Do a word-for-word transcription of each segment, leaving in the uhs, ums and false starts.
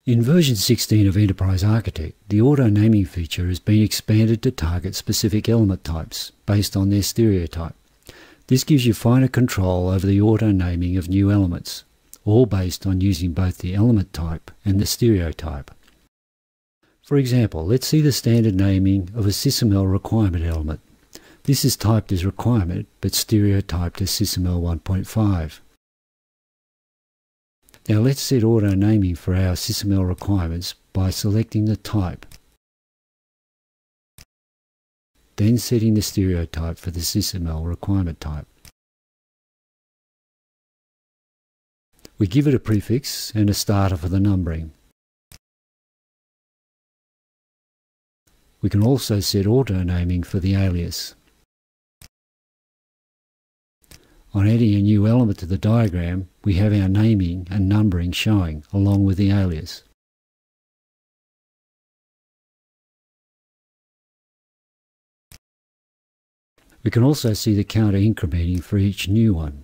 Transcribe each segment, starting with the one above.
In version sixteen of Enterprise Architect, the auto-naming feature has been expanded to target specific element types based on their stereotype. This gives you finer control over the auto-naming of new elements, all based on using both the element type and the stereotype. For example, let's see the standard naming of a SysML requirement element. This is typed as requirement, but stereotyped as SysML one point five. Now let's set auto-naming for our SysML requirements by selecting the type, then setting the stereotype for the SysML requirement type. We give it a prefix and a starter for the numbering. We can also set auto-naming for the alias. On adding a new element to the diagram, we have our naming and numbering showing along with the alias. We can also see the counter incrementing for each new one.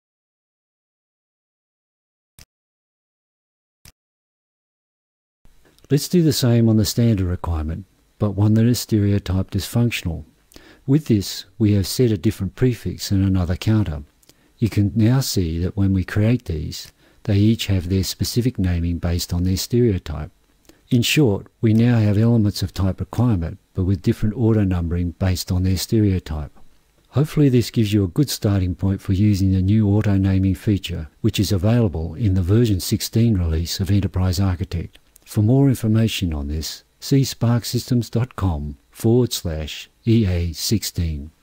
Let's do the same on the standard requirement, but one that is stereotyped as functional. With this, we have set a different prefix and another counter. You can now see that when we create these, they each have their specific naming based on their stereotype. In short, we now have elements of type requirement, but with different auto-numbering based on their stereotype. Hopefully this gives you a good starting point for using the new auto-naming feature, which is available in the version sixteen release of Enterprise Architect. For more information on this, see sparxsystems dot com forward slash E A sixteen.